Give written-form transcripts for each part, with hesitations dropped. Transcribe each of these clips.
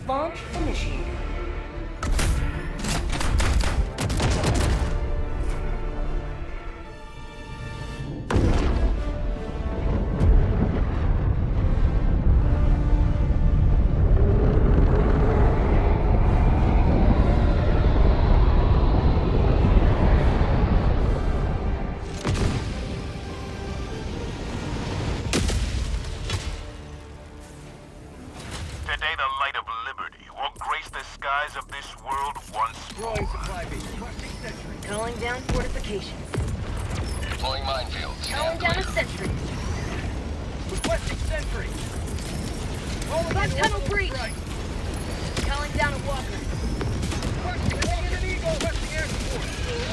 Launch initiated. Today the light of liberty will grace the skies of this world once more. Calling down fortifications. Deploying minefields. Calling down a sentry. Requesting sentry. Bug tunnel breach. Calling down a walker. Requesting an eagle. Requesting air support.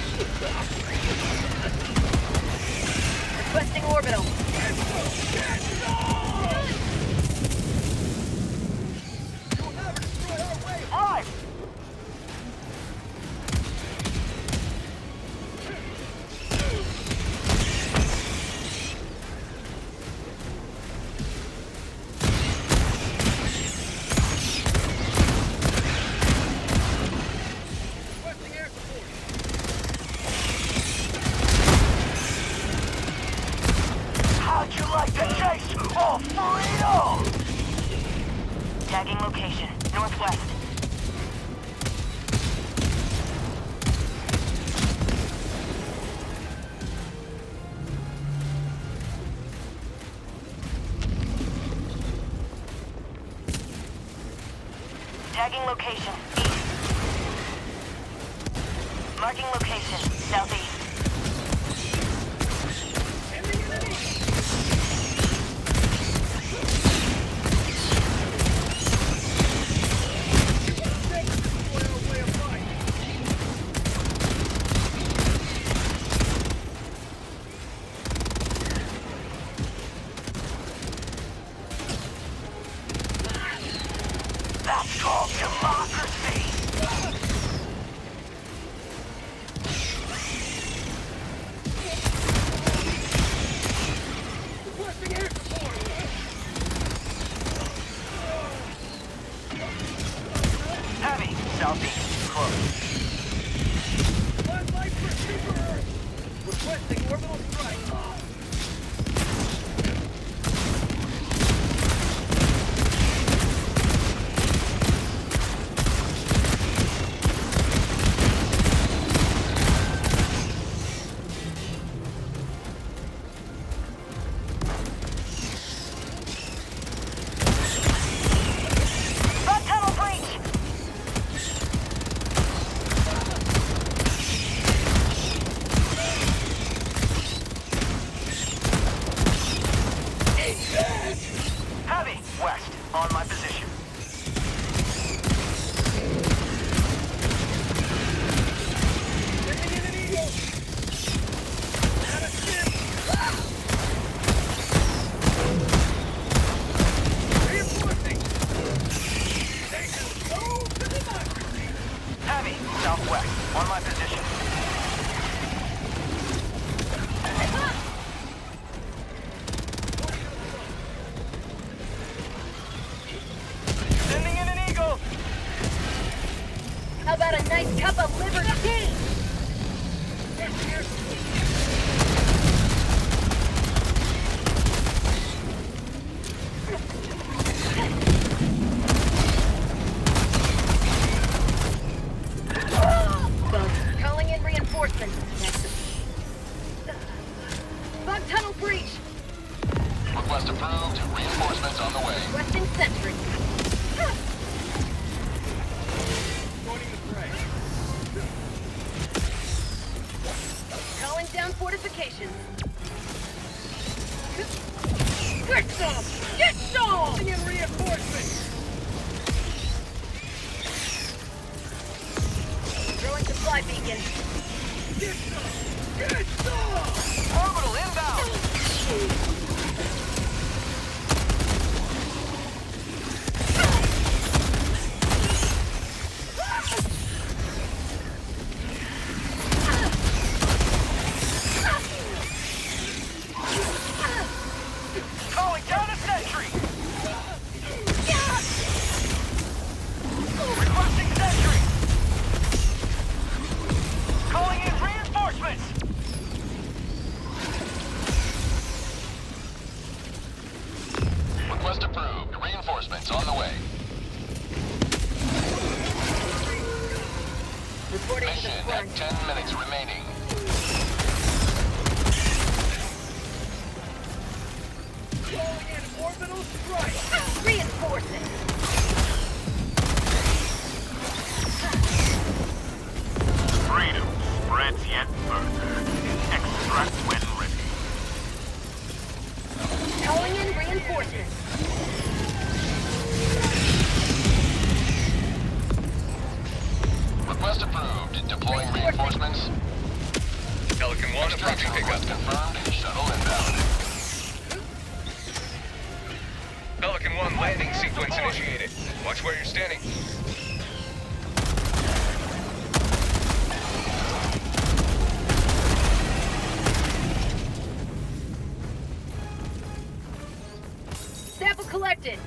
Requesting orbital. How'd you like to chase all freedom? Tagging location. Northwest. Tagging location. East. Marking location. Southeast. That's called democracy. Requesting air support. Heavy, southeast, close. One light pursuer. Requesting orbital strike. Bug tunnel breach. Heavy, west, on my position. Bringing in an eagle. Out of ship. Reinforcing. Station go to democracy. Heavy, southwest, on my position. Sending in an eagle. How about a nice cup of liberty? Requesting air support. Bug. Calling in reinforcements. Next. Bug tunnel breach. Request approved. Reinforcements on the way. Requesting sentry. Joining the fray. Calling down fortifications. Get some! Get some! Bringing in reinforcements. Throwing supply beacon. Get some! Get some! Orbital inbound. Calling down a sentry. Teleporting to Mission the at front. 10 minutes remaining. Calling in orbital strike. Reinforcing. Freedom spreads yet further. Extract when ready. Calling in reinforcements. Request approved. Deploying reinforcements. Pelican 1 Extraction approaching request pickup. confirmed. Shuttle inbound. Pelican 1 landing sequence initiated. Watch where you're standing. Sample collected.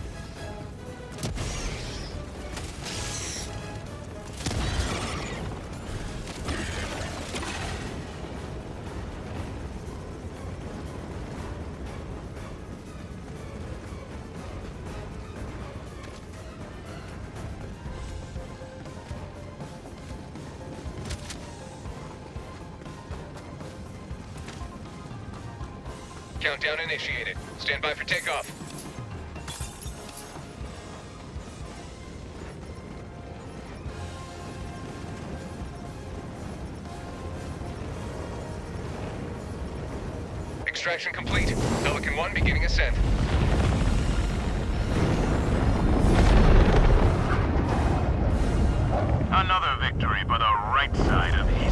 Countdown initiated. Stand by for takeoff. Extraction complete. Pelican 1 beginning ascent. Another victory for the right side of history.